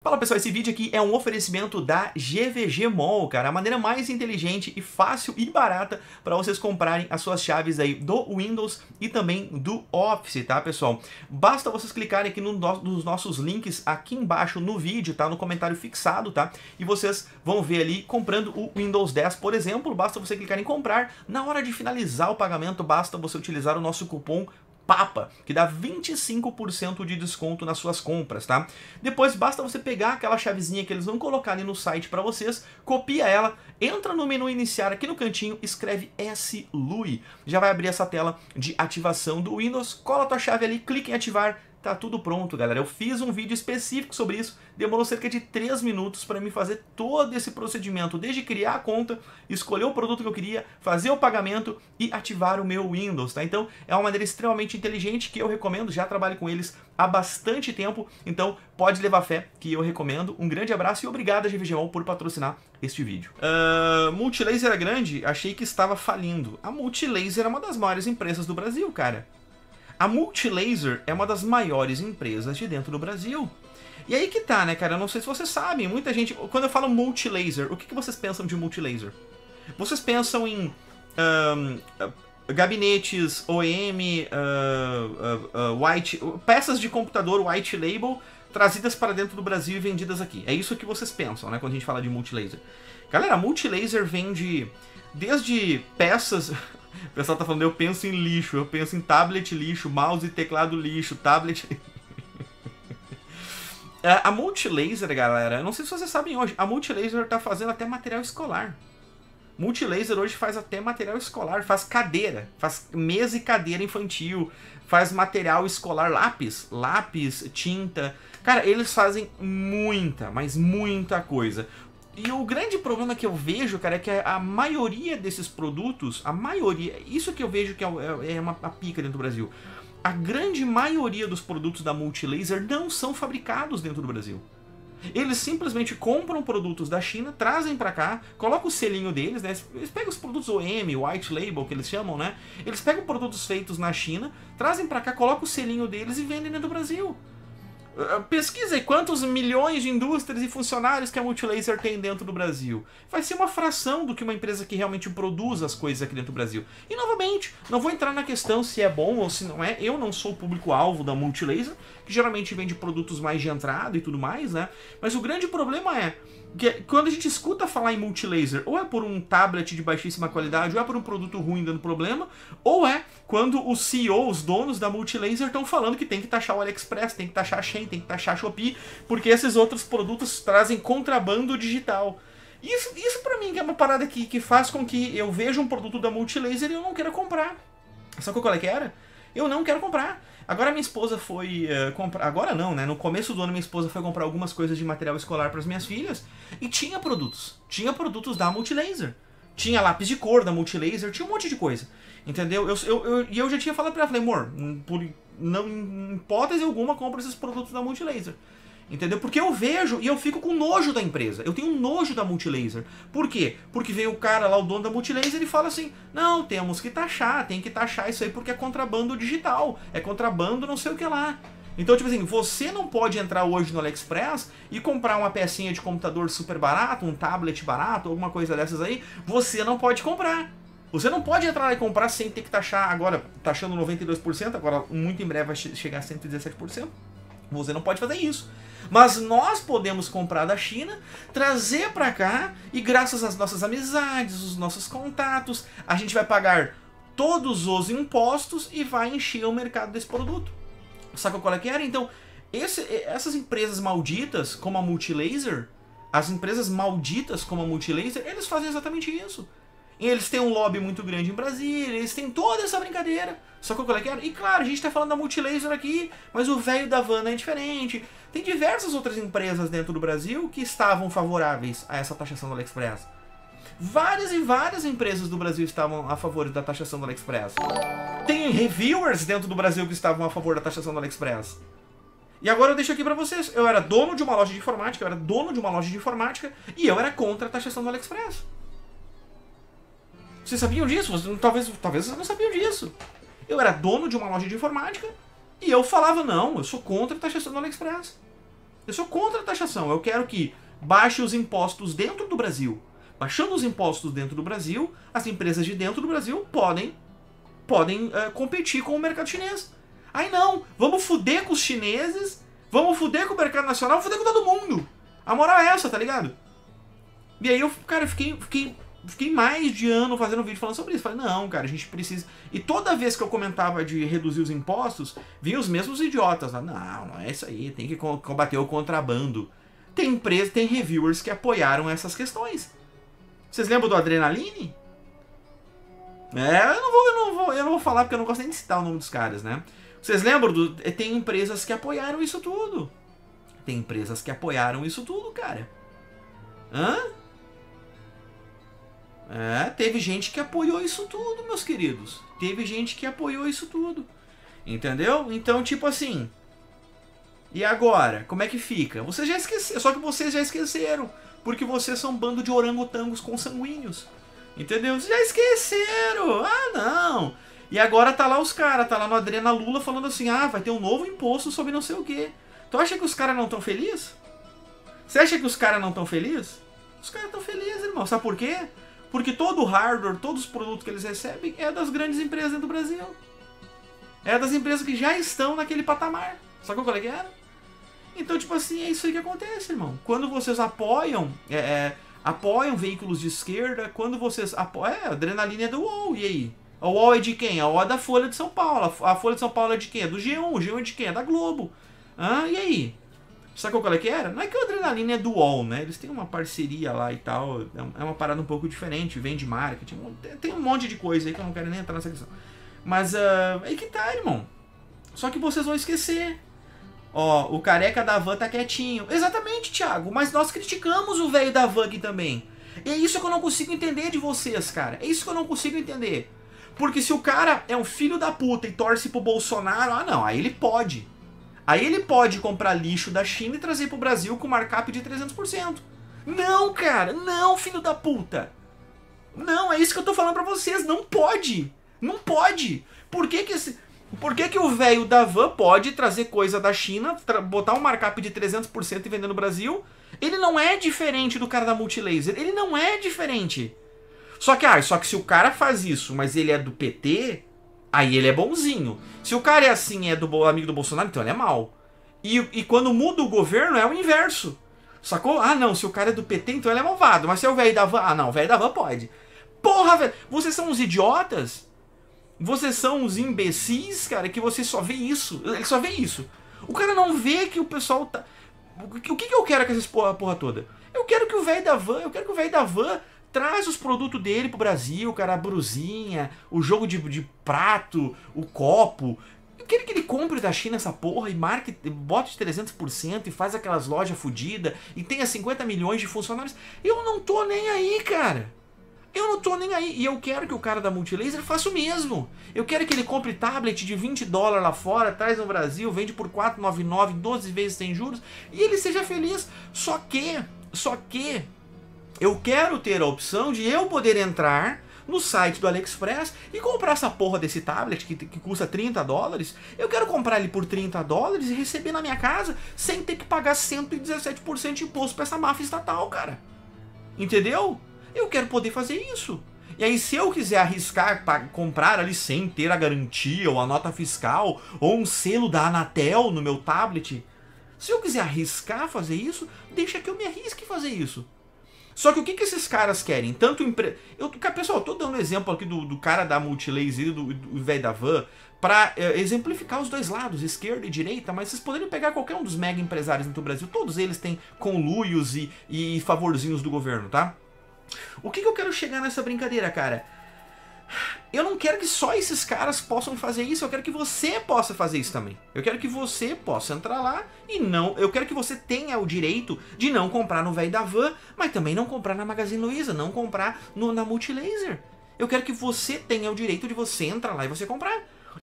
Fala pessoal, esse vídeo aqui é um oferecimento da GVG Mall, cara, a maneira mais inteligente e fácil e barata para vocês comprarem as suas chaves aí do Windows e também do Office, tá pessoal? Basta vocês clicarem aqui nos nossos links aqui embaixo no vídeo, tá? No comentário fixado, tá? E vocês vão ver ali comprando o Windows 10, por exemplo, basta você clicar em comprar, na hora de finalizar o pagamento basta você utilizar o nosso cupom PAPA, que dá 25% de desconto nas suas compras, tá? Depois basta você pegar aquela chavezinha que eles vão colocar ali no site para vocês, copia ela, entra no menu iniciar aqui no cantinho, escreve SLUI, já vai abrir essa tela de ativação do Windows, cola a tua chave ali, clica em ativar, tá tudo pronto, galera. Eu fiz um vídeo específico sobre isso, demorou cerca de 3 minutos para me fazer todo esse procedimento, desde criar a conta, escolher o produto que eu queria, fazer o pagamento e ativar o meu Windows, tá? Então é uma maneira extremamente inteligente que eu recomendo, já trabalho com eles há bastante tempo, então pode levar fé que eu recomendo. Um grande abraço e obrigado a GVG Mall por patrocinar este vídeo. Multilaser é grande? Achei que estava falindo. A Multilaser é uma das maiores empresas do Brasil, cara. A Multilaser é uma das maiores empresas de dentro do Brasil. E aí que tá, né, cara? Eu não sei se vocês sabem, muita gente... Quando eu falo Multilaser, o que vocês pensam de Multilaser? Vocês pensam em gabinetes, OEM, peças de computador white label trazidas para dentro do Brasil e vendidas aqui. É isso que vocês pensam, né, quando a gente fala de Multilaser. Galera, a Multilaser vende desde peças... O pessoal tá falando, eu penso em lixo, eu penso em tablet lixo, mouse e teclado lixo, tablet... A Multilaser, galera, eu não sei se vocês sabem hoje, a Multilaser tá fazendo até material escolar. Multilaser hoje faz até material escolar, faz cadeira, faz mesa e cadeira infantil, faz material escolar, lápis, tinta. Cara, eles fazem muita, mas muita coisa. E o grande problema que eu vejo, cara, é que a maioria desses produtos, isso que eu vejo que é uma pica dentro do Brasil. A grande maioria dos produtos da Multilaser não são fabricados dentro do Brasil. Eles simplesmente compram produtos da China, trazem pra cá, colocam o selinho deles, né? Eles pegam os produtos OEM, White Label, que eles chamam, né? Eles pegam produtos feitos na China, trazem pra cá, colocam o selinho deles e vendem dentro do Brasil. Pesquisa aí quantos milhões de indústrias e funcionários que a Multilaser tem dentro do Brasil. Vai ser uma fração do que uma empresa que realmente produz as coisas aqui dentro do Brasil. E novamente, não vou entrar na questão se é bom ou se não é. Eu não sou o público-alvo da Multilaser, que geralmente vende produtos mais de entrada e tudo mais, né? Mas o grande problema é que quando a gente escuta falar em Multilaser, ou é por um tablet de baixíssima qualidade, ou é por um produto ruim dando problema, ou é quando os CEOs, os donos da Multilaser estão falando que tem que taxar o AliExpress, tem que taxar a Shein, tem que taxar a Shopee, porque esses outros produtos trazem contrabando digital. Isso pra mim que é uma parada que faz com que eu veja um produto da Multilaser e eu não queira comprar. Sabe qual é que era? Eu não quero comprar. Agora minha esposa foi comprar... Agora não, né? No começo do ano minha esposa foi comprar algumas coisas de material escolar para as minhas filhas e tinha produtos. Tinha produtos da Multilaser. Tinha lápis de cor da Multilaser, tinha um monte de coisa. Entendeu? E eu já tinha falado para ela, falei, amor, em hipótese alguma compra esses produtos da Multilaser. Entendeu? Porque eu vejo e eu fico com nojo da empresa. Eu tenho nojo da Multilaser. Por quê? Porque veio o cara lá, o dono da Multilaser, e fala assim, não, temos que taxar, tem que taxar isso aí porque é contrabando digital, é contrabando não sei o que lá. Então, tipo assim, você não pode entrar hoje no AliExpress e comprar uma pecinha de computador super barato, um tablet barato, alguma coisa dessas aí, você não pode comprar. Você não pode entrar lá e comprar sem ter que taxar, agora, taxando 92%, agora muito em breve vai chegar a 117%. Você não pode fazer isso. Mas nós podemos comprar da China, trazer para cá e graças às nossas amizades, os nossos contatos, a gente vai pagar todos os impostos e vai encher o mercado desse produto. Sabe qual é que era? Então, essas empresas malditas como a Multilaser, eles fazem exatamente isso. E eles têm um lobby muito grande em Brasília, eles têm toda essa brincadeira. Só que qual é que era? E claro, a gente tá falando da Multilaser aqui, mas o velho da Havana é diferente. Tem diversas outras empresas dentro do Brasil que estavam favoráveis a essa taxação do AliExpress. Várias e várias empresas do Brasil estavam a favor da taxação do AliExpress. Tem reviewers dentro do Brasil que estavam a favor da taxação do AliExpress. E agora eu deixo aqui pra vocês. Eu era dono de uma loja de informática, e eu era contra a taxação do AliExpress. Vocês sabiam disso? Talvez vocês não sabiam disso. Eu era dono de uma loja de informática e eu falava, não, eu sou contra a taxação do AliExpress. Eu sou contra a taxação. Eu quero que baixe os impostos dentro do Brasil. Baixando os impostos dentro do Brasil, as empresas de dentro do Brasil podem competir com o mercado chinês. Aí não, vamos fuder com os chineses, vamos fuder com o mercado nacional, fuder com todo mundo. A moral é essa, tá ligado? E aí eu, cara, fiquei mais de ano fazendo vídeo falando sobre isso. Falei, não, cara, a gente precisa... E toda vez que eu comentava de reduzir os impostos, vinham os mesmos idiotas lá. Não é isso aí, tem que combater o contrabando. Tem empresas, tem reviewers que apoiaram essas questões. Vocês lembram do Adrenaline? Eu não vou falar porque eu não gosto nem de citar o nome dos caras, né? Vocês lembram tem empresas que apoiaram isso tudo. Tem empresas que apoiaram isso tudo, cara. Teve gente que apoiou isso tudo, meus queridos. Teve gente que apoiou isso tudo. Entendeu? Então, tipo assim... E agora? Como é que fica? Vocês já esqueceram. Só que vocês já esqueceram. Porque vocês são um bando de orangotangos consanguíneos. Entendeu? Vocês já esqueceram. Ah, não. E agora tá lá os caras. Tá lá no Adrena Lula falando assim. Ah, vai ter um novo imposto sobre não sei o quê. Tu acha que os caras não estão felizes? Você acha que os caras não estão felizes? Os caras estão felizes, irmão. Sabe por quê? Porque todo o hardware, todos os produtos que eles recebem é das grandes empresas dentro do Brasil. É das empresas que já estão naquele patamar. Sabe qual é que era? Então, tipo assim, é isso aí que acontece, irmão. Quando vocês apoiam veículos de esquerda, quando vocês apoiam... a Adrenalina é do UOL, e aí? A UOL é de quem? A UOL é da Folha de São Paulo. A Folha de São Paulo é de quem? É do G1. O G1 é de quem? É da Globo. E aí? Sabe qual é que era? Não é que a Adrenalina é do UOL, né? Eles têm uma parceria lá e tal. É uma parada um pouco diferente. Vem de marketing. Tem um monte de coisa aí que eu não quero nem entrar nessa questão. Mas aí que tá, irmão. Só que vocês vão esquecer. Ó, o careca da van tá quietinho. Exatamente, Thiago. Mas nós criticamos o velho da van aqui também. E é isso que eu não consigo entender de vocês, cara. É isso que eu não consigo entender. Porque se o cara é um filho da puta e torce pro Bolsonaro, não, aí ele pode. Aí ele pode comprar lixo da China e trazer pro Brasil com markup de 300%. Não, cara. Não, filho da puta. Não, é isso que eu tô falando pra vocês. Não pode. Não pode. Por que o velho da van pode trazer coisa da China, botar um markup de 300% e vender no Brasil? Ele não é diferente do cara da Multilaser. Ele não é diferente. Só que se o cara faz isso, mas ele é do PT, aí ele é bonzinho. Se o cara é assim, é amigo do Bolsonaro, então ele é mau. E quando muda o governo, é o inverso. Sacou? Não, se o cara é do PT, então ele é malvado. Mas se é o velho da van, não, o velho da van pode. Porra, velho, vocês são uns idiotas? Vocês são uns imbecis, cara, que você só vê isso. Ele só vê isso. O cara não vê que o pessoal tá... O que eu quero com essa porra toda? Eu quero que o velho da van traz os produtos dele pro Brasil, cara, a brusinha, o jogo de prato, o copo. Eu quero que ele compre da China essa porra e bote de 300% e faz aquelas lojas fodidas e tenha 50 milhões de funcionários. Eu não tô nem aí, cara. Eu não tô nem aí. E eu quero que o cara da Multilaser faça o mesmo. Eu quero que ele compre tablet de $20 lá fora, traz no Brasil, vende por R$4,99, 12 vezes sem juros, e ele seja feliz. Só que eu quero ter a opção de eu poder entrar no site do AliExpress e comprar essa porra desse tablet que custa $30. Eu quero comprar ele por $30 e receber na minha casa sem ter que pagar 117% de imposto pra essa máfia estatal, cara. Entendeu? Eu quero poder fazer isso. E aí, se eu quiser arriscar para comprar ali sem ter a garantia ou a nota fiscal ou um selo da Anatel no meu tablet, se eu quiser arriscar fazer isso, deixa que eu me arrisque fazer isso. Só que o que esses caras querem? Tanto pessoal, eu tô dando exemplo aqui do cara da Multilaser e do velho da van para exemplificar os dois lados, esquerda e direita, mas vocês poderiam pegar qualquer um dos mega empresários dentro do Brasil, todos eles têm conluios e favorzinhos do governo, tá? O que eu quero chegar nessa brincadeira, cara? Eu não quero que só esses caras possam fazer isso, eu quero que você possa fazer isso também. Eu quero que você possa entrar lá e não... Eu quero que você tenha o direito de não comprar no velho da van, mas também não comprar na Magazine Luiza, não comprar na Multilaser. Eu quero que você tenha o direito de você entrar lá e você comprar.